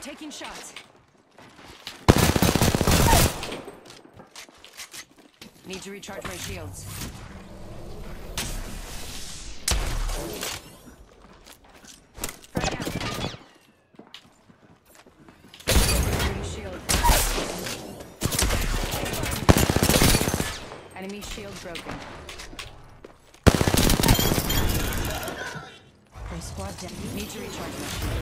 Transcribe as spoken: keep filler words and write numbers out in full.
taking shots. Need to recharge my shields. Frag out. Enemy shield. Enemy shield broken. Squad down. Need to recharge my shield.